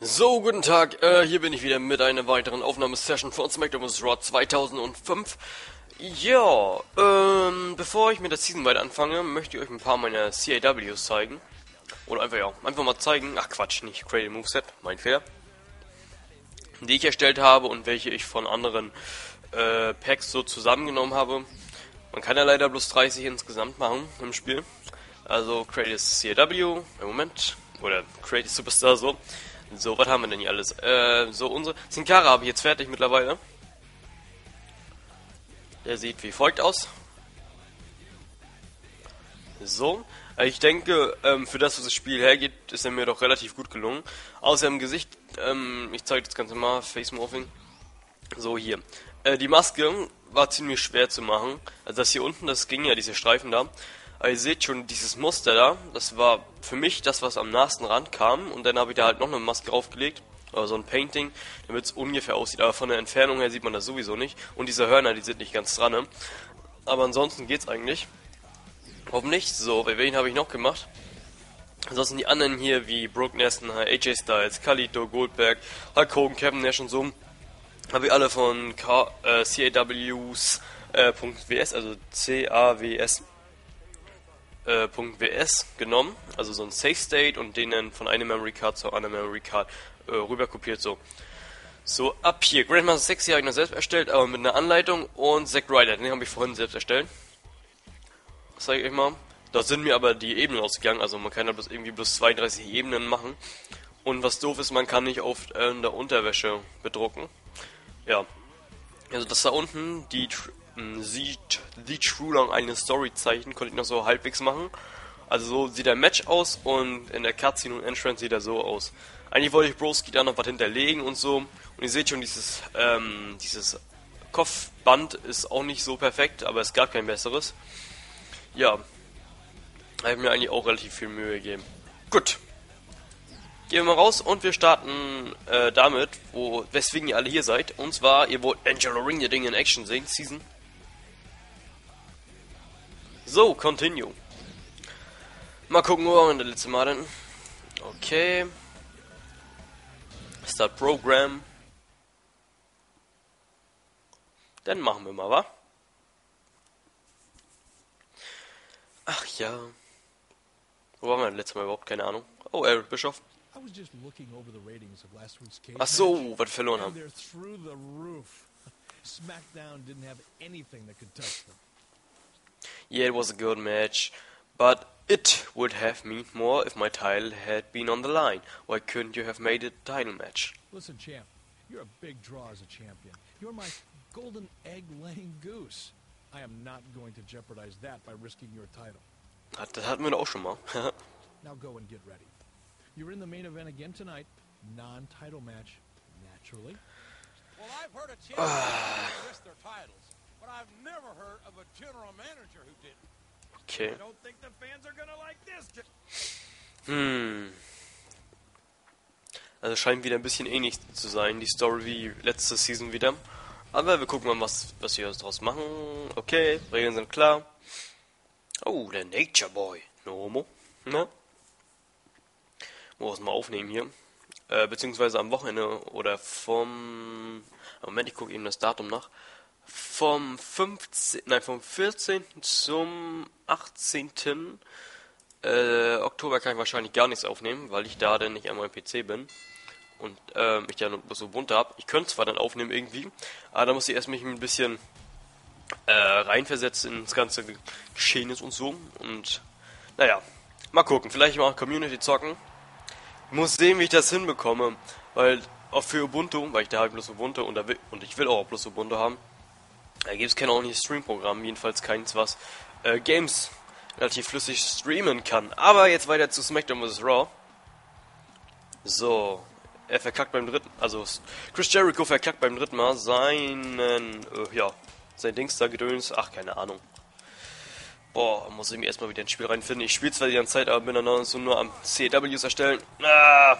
So, guten Tag, hier bin ich wieder mit einer weiteren Aufnahmesession von SmackDown vs. Raw 2005. Ja, bevor ich mit der Season weiter anfange, möchte ich euch ein paar meiner CAWs zeigen. Oder einfach mal zeigen, ach Quatsch, nicht Creative Moveset, mein Fehler. Die ich erstellt habe und welche ich von anderen Packs so zusammengenommen habe. Man kann ja leider bloß 30 insgesamt machen im Spiel. Also Creative CAW, im Moment, oder Creative Superstar so. So, was haben wir denn hier alles? So, unsere Sin Cara habe ich jetzt fertig mittlerweile. Der sieht wie folgt aus. So, ich denke, für das, was das Spiel hergeht, ist er mir doch relativ gut gelungen. Außer im Gesicht, ich zeige das Ganze mal, Face Morphing. So, hier. Die Maske war ziemlich schwer zu machen. Also das hier unten, das ging ja, diese Streifen da. Aber ihr seht schon, dieses Muster da, das war für mich das, was am nahesten rankam. Und dann habe ich da halt noch eine Maske draufgelegt. Oder so ein Painting, damit es ungefähr aussieht. Aber von der Entfernung her sieht man das sowieso nicht. Und diese Hörner, die sind nicht ganz dran, ne? Aber ansonsten geht's eigentlich. Hoffentlich. So, bei wen habe ich noch gemacht? Ansonsten die anderen hier, wie Brock Lesnar, AJ Styles, Khalito, Goldberg, Hulk Hogan, Kevin Nash und so. Habe ich alle von CAWs .ws, also CAWS genommen, also so ein Safe State und den dann von einer Memory Card zur anderen Memory Card rüber kopiert so. So, ab hier, Grandmaster 6 habe ich noch selbst erstellt, aber mit einer Anleitung, und Zack Ryder, den habe ich vorhin selbst erstellt. Das zeige ich euch mal. Da sind mir aber die Ebenen ausgegangen, also man kann da bloß 32 Ebenen machen. Und was doof ist, man kann nicht auf der Unterwäsche bedrucken. Ja, also das da unten, die True Long eine Story Zeichen, konnte ich noch so halbwegs machen. Also so sieht der Match aus und in der Cutscene und Entrance sieht er so aus. Eigentlich wollte ich Broski da noch was hinterlegen und so. Und ihr seht schon, dieses Kopfband ist auch nicht so perfekt, aber es gab kein besseres. Ja, da habe ich mir eigentlich auch relativ viel Mühe gegeben. Gut. Gehen wir mal raus und wir starten damit, weswegen ihr alle hier seid. Und zwar, ihr wollt Angelo Ring the Ding in Action sehen, Season. So, continue. Mal gucken, wo waren wir das letzte Mal denn? Okay. Start Program. Dann machen wir mal, wa? Ach ja. Wo waren wir das letzte Mal überhaupt? Keine Ahnung. Oh, Eric Bischoff. Ach so, was wir verloren haben. Yeah, it was a good match, but it would have meant more if my title had been on the line. Why couldn't you have made it a title match? Listen, champ, you're a big draw as a champion. You're my golden egg-laying goose. I am not going to jeopardize that by risking your title. Das hatten wir doch auch schon mal. Now go and get ready. You're in the main event again tonight. Non-title match, naturally. Well, I've heard of champions who risk their titles, but I've never heard of a general manager who didn't. Okay. I don't think the fans are gonna like this. Also scheint wieder ein bisschen ähnlich zu sein, die Story wie letzte Season wieder. Aber wir gucken mal, was wir daraus machen. Okay, Regeln sind klar. Oh, der Nature Boy. Nomo. Ne? Muss mal aufnehmen hier. Beziehungsweise am Wochenende oder Moment, ich gucke eben das Datum nach. Vom 14. zum 18. Oktober kann ich wahrscheinlich gar nichts aufnehmen, weil ich da dann nicht an meinem PC bin. Und ich ja nur so bunter habe. Ich könnte zwar dann aufnehmen irgendwie, aber da muss ich erst mich ein bisschen reinversetzen ins ganze Geschehnis und so. Und naja, mal gucken. Vielleicht mal Community zocken. Ich muss sehen, wie ich das hinbekomme. Weil auch für Ubuntu, weil ich da halt bloß Ubuntu und ich will auch bloß Ubuntu haben, da gibt es kein ordentliches Stream-Programm, jedenfalls keins, was Games relativ flüssig streamen kann. Aber jetzt weiter zu SmackDown vs. Raw. So, er verkackt beim dritten, also Chris Jericho verkackt beim dritten Mal sein Dings da Gedöns, ach, keine Ahnung. Boah, muss ich mir erstmal wieder ins Spiel reinfinden. Ich spiele zwar die ganze Zeit, aber bin dann nur am CWs erstellen. Ah!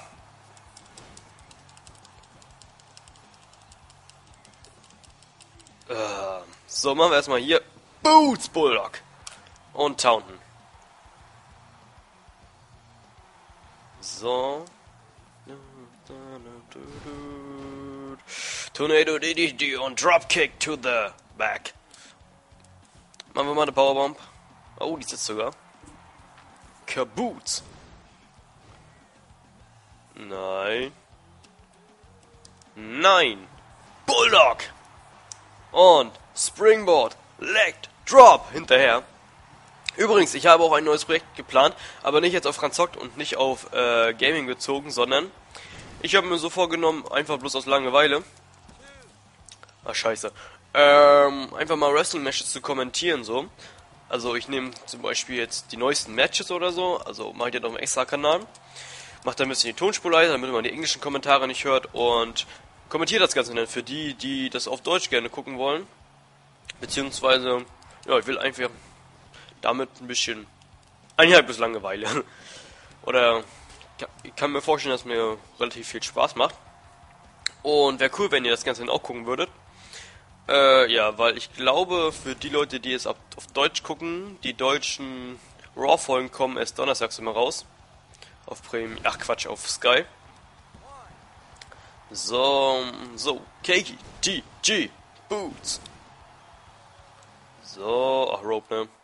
So, machen wir erstmal hier Boots Bulldog und Taunton. So. Tornado DDT und Dropkick to the back. Machen wir mal eine Powerbomb. Oh, die sitzt sogar. Kaboots. Nein. Nein. Bulldog. Und Springboard. Leg Drop hinterher. Übrigens, ich habe auch ein neues Projekt geplant, aber nicht jetzt auf Ranzockt und nicht auf Gaming bezogen, sondern ich habe mir so vorgenommen, einfach bloß aus Langeweile. Ah, scheiße. Einfach mal Wrestling-Matches zu kommentieren, so. Also ich nehme zum Beispiel jetzt die neuesten Matches oder so, also mache ich dann auf einem extra Kanal. Macht dann ein bisschen die Tonspur leiser, damit man die englischen Kommentare nicht hört und kommentiert das Ganze dann für die, die das auf Deutsch gerne gucken wollen. Beziehungsweise, ja, ich will einfach damit ein bisschen Einheit bis Langeweile. Oder ich kann mir vorstellen, dass mir relativ viel Spaß macht. Und wäre cool, wenn ihr das Ganze dann auch gucken würdet. Ja, weil ich glaube, für die Leute, die es auf Deutsch gucken, die deutschen Raw-Folgen kommen erst donnerstags immer raus. Auf Premium, ach Quatsch, auf Sky. So, Keiki, G, Boots. So, ach, Rope, ne?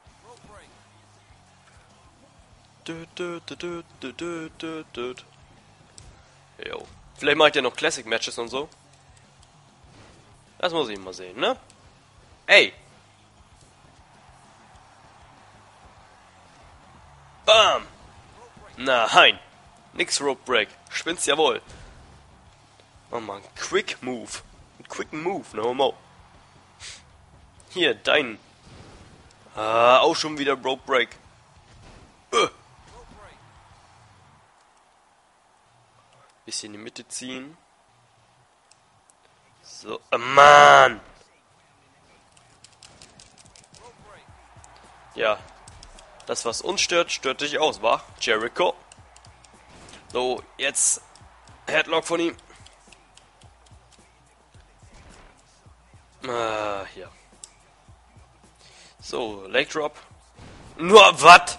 Jo. Vielleicht mache ich ja noch Classic-Matches und so. Das muss ich mal sehen, ne? Ey! Bam! Nein! Nix Rope Break. Spinnst jawohl. Oh man, Quick Move. Ein Quick Move, no more. Hier, dein. Ah, auch schon wieder Rope Break. Bisschen in die Mitte ziehen. So, Mann! Ja. Das, was uns stört, stört dich aus, wa? Jericho. So, jetzt Headlock von ihm. Hier. So, Leg Drop. Nur was?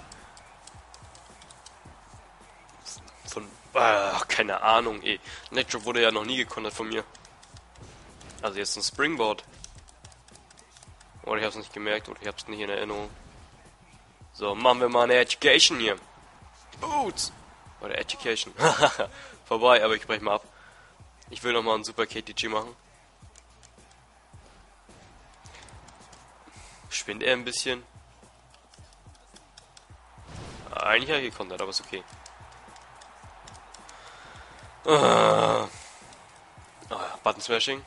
Keine Ahnung, ey. Leg Drop wurde ja noch nie gekontert von mir. Also jetzt ein Springboard. Oder ich hab's nicht gemerkt, oder ich hab's nicht in Erinnerung. So, machen wir mal eine Education hier. Boots! Oder Education. Vorbei, aber ich brech mal ab. Ich will nochmal einen Super KTG machen. Spinnt er ein bisschen? Eigentlich habe ich gekontert, aber ist okay. Button Smashing.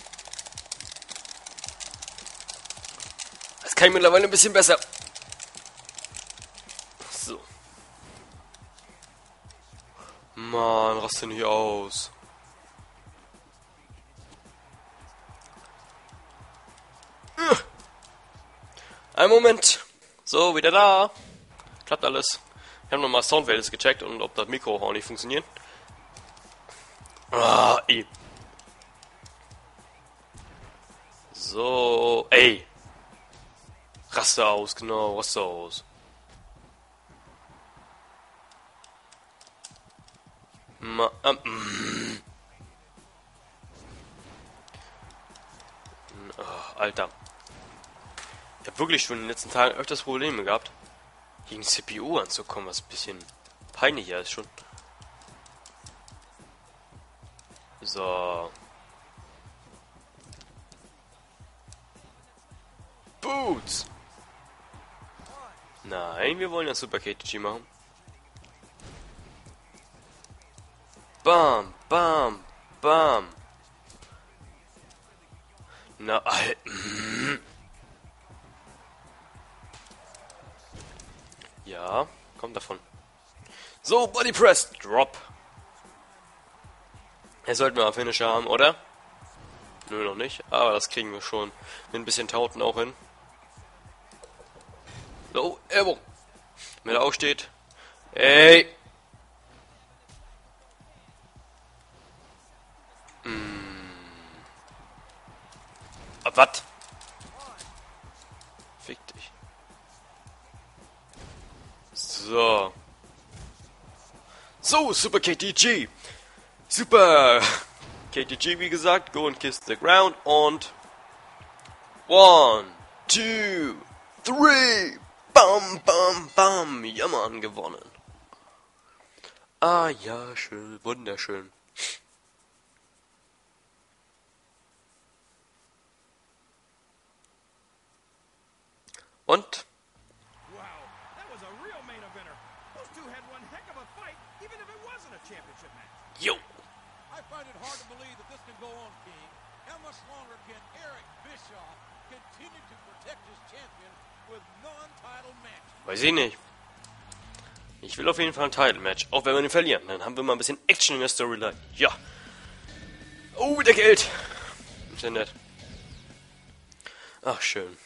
Das kann ich mittlerweile ein bisschen besser. So. Mann, rast denn hier aus? Ein Moment. So, wieder da. Klappt alles. Ich habe nochmal Soundwells gecheckt und ob das Mikro auch nicht funktioniert. Ah, ey. So, ey. Raste aus, genau, raste aus. Alter. Ich habe wirklich schon in den letzten Tagen öfters Probleme gehabt, gegen die CPU anzukommen, was ein bisschen peinlicher ist schon. So. Boots! Nein, wir wollen ja Super KTG machen. Bam, bam, bam. Na, ja, kommt davon. So, Body Press, Drop. Jetzt sollten wir einen Finisher haben, oder? Nö, noch nicht, aber das kriegen wir schon mit ein bisschen Tauten auch hin. So, Elbow. Wenn er aufsteht. Ey! Was? Fick dich. So. So, Super KTG. Super! KTG, wie gesagt, go and kiss the ground und 1, 2, 3, bam, bam, bam, ja Mann, gewonnen. Ah ja, schön, wunderschön. Und? Wow, that was a real main eventer. Those two had one heck of a fight, even if it wasn't a championship match. Jo. I find it hard to believe that this can go on, King. How much longer can Eric Bischoff continue to protect his champion with non-title matches? Weiß ich nicht. Ich will auf jeden Fall ein Title-Match, auch wenn wir ihn verlieren. Dann haben wir mal ein bisschen Action in der Storyline. Ja. Oh, wieder Geld. Ist ja nett. Ach, schön.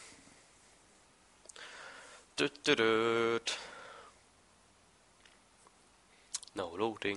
No loading.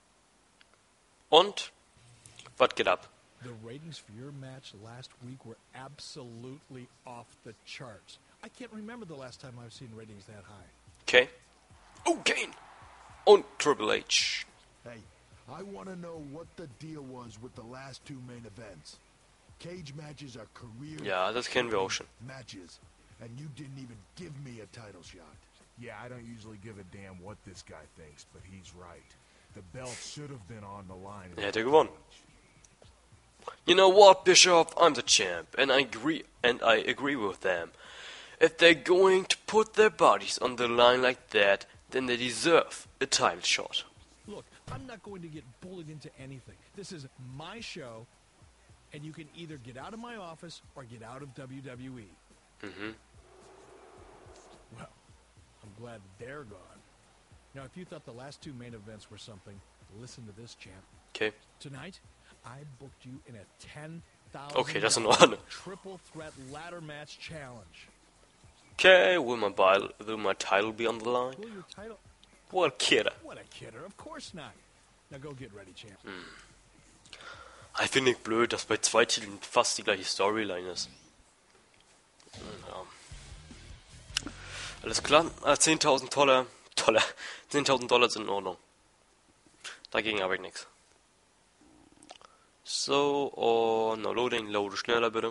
Und? Was geht ab? The ratings for your match last week were absolutely off the charts. I can't remember the last time I've seen ratings that high. Okay. Oh, Kane. Und Triple H. Hey, I want to know what the deal was with the last two main events. Cage matches are career Ja, das kennen wir auch schon. matches, and you didn't even give me a title shot. Yeah, I don't usually give a damn what this guy thinks, but he's right. The belt should have been on the line. Er hätte gewonnen. You know what, Bischoff? I'm the champ, and I agree with them. If they're going to put their bodies on the line like that, then they deserve a title shot. Look, I'm not going to get bullied into anything. This is my show, and you can either get out of my office or get out of WWE. Mhm. Well, I'm glad they're gone. Now, if you thought the last two main events were something, listen to this, champ. Okay. Tonight, I booked you in a $10,000 Okay, das ist in Ordnung. triple threat ladder match challenge. Okay, will my title be on the line? Will your title? Well, kidder. What a kidder! Of course not. Now go get ready, champ. Ich finde ich blöd, dass bei zwei Titeln fast die gleiche Storyline ist. Ja. Alles klar. 10.000 $. 10.000 $, sind in Ordnung. Dagegen habe ich nichts. So, und no loading, loade schneller bitte.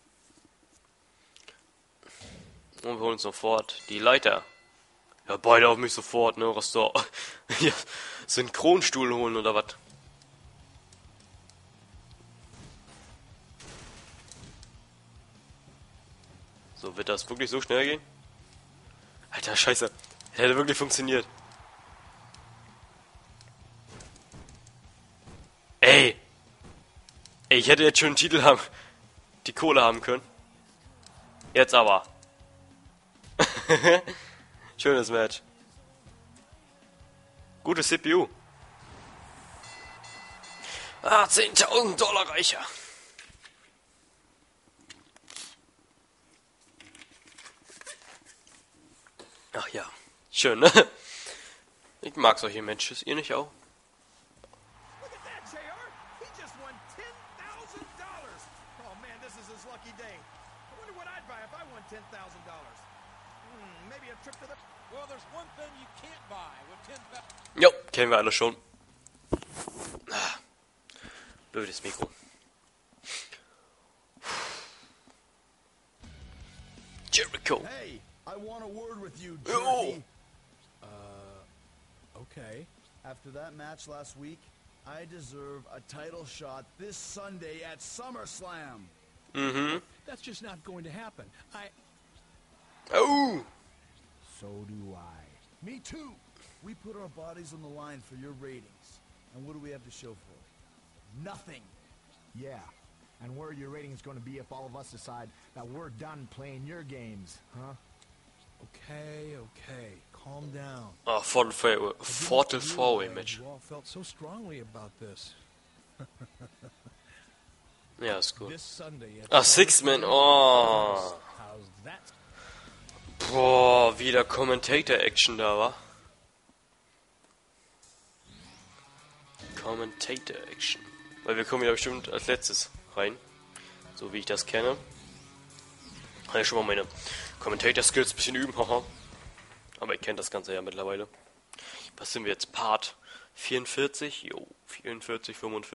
Und wir holen uns sofort die Leiter. Ja, beide auf mich sofort, ne? Was da? Ja, Synchronstuhl holen oder was? So, wird das wirklich so schnell gehen? Alter, scheiße. Hätte wirklich funktioniert. Ey! Ey, ich hätte jetzt schon einen Titel haben. Die Kohle haben können. Jetzt aber. Schönes Match. Gutes CPU. 10.000 $ reicher. Ach ja. Schön, ne? Ich mag solche Matches. Ihr nicht auch? Look at that, JR. He just won $10,000. Oh man, this is his lucky day. I wonder what I'd buy if I won $10,000. Maybe a trip to the. Well, there's one thing you can't buy with 10,000. Jo, kennen wir alle schon. Ah, blödes Mikro. Jericho. Hey, I want a word with you, Oh. Jerky. Okay. After that match last week, I deserve a title shot this Sunday at SummerSlam. Mhm. That's just not going to happen. Oh. So do I. Me too. We put our bodies on the line for your ratings. And what do we have to show for it? Nothing. Yeah. And where are your ratings going to be if all of us decide that we're done playing your games, huh? Okay. Calm down. Ah, Fatal 4-Way Match. You all felt so strongly about this. Ja, ist gut. This Sunday at Ah, Six-Man. Oh. How's that? Boah, wieder Commentator-Action da, wa? Commentator-Action. Weil wir kommen ja bestimmt als letztes rein. So wie ich das kenne. Kann ich schon mal meine Commentator-Skills ein bisschen üben, haha. Aber ihr kennt das Ganze ja mittlerweile. Was sind wir jetzt? Part 44, jo, 44, 45.